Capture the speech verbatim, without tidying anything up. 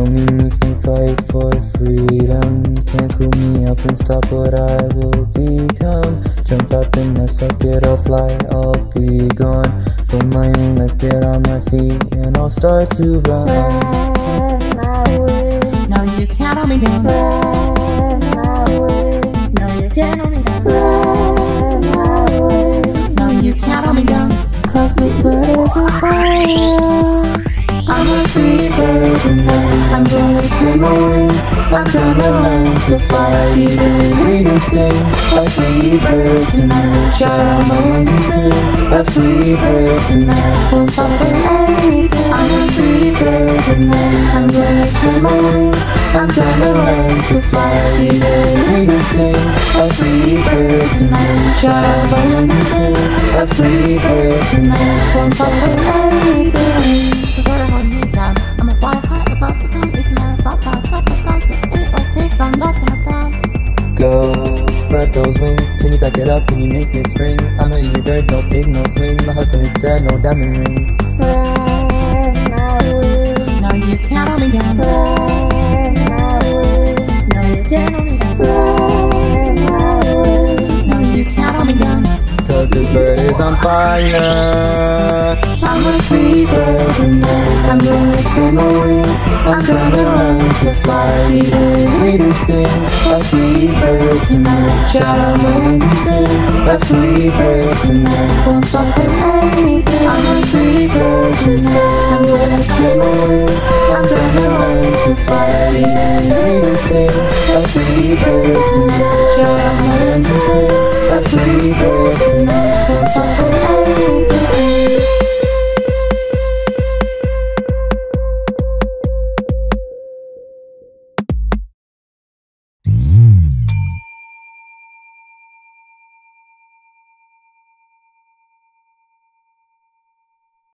know me makes me fight for freedom. Can't cool me up and stop what I will become. Jump out the nest, fuck it, I'll fly, I'll be gone. Go my own, let's get on my feet and I'll start to run. Spread my wings. No, you can't hold me down. Spread my wings. No, you can't hold me down. Spread my wings. No, you can't hold me down. Cause this bird is on fire. I'm a free bird tonight. I'm gonna spread my wings. I'm gonna learn to fly. Even breathing stings. A free bird tonight. Try my wings and sing. A free bird tonight. Won't suffer anything. I'm a free bird tonight. I'm gonna spread my wings. I'm gonna learn to fly. Even breathing stings. A free bird tonight. Try my wings and sing. A free bird tonight. Won't suffer anything. Better hold me down. I'ma fly high above the ground. If you never thought about top of ground, six, eight, or pigs, I'm not gonna frown. Go, spread those wings. Can you back it up? Can you make it spring? I'm a eager bird, no pig, no swing. My husband is dead, no diamond ring. Spread my wings. No, you can't hold me down. Spread my wings. No, you can't hold me down. Spread my wings. No, you can't hold me down. Cause this bird is on fire. I'm a free bird tonight. I'm gonna spread my wings. I'm gonna learn to fly. Even breathing stings. A free bird tonight. Try my wings and sing. A free bird tonight. Won't suffer anything. I'm a free bird tonight. I'm gonna spread my wings. I'm gonna learn to fly. Even breathing stings. A free bird tonight. Try my wings and sing. A free bird tonight.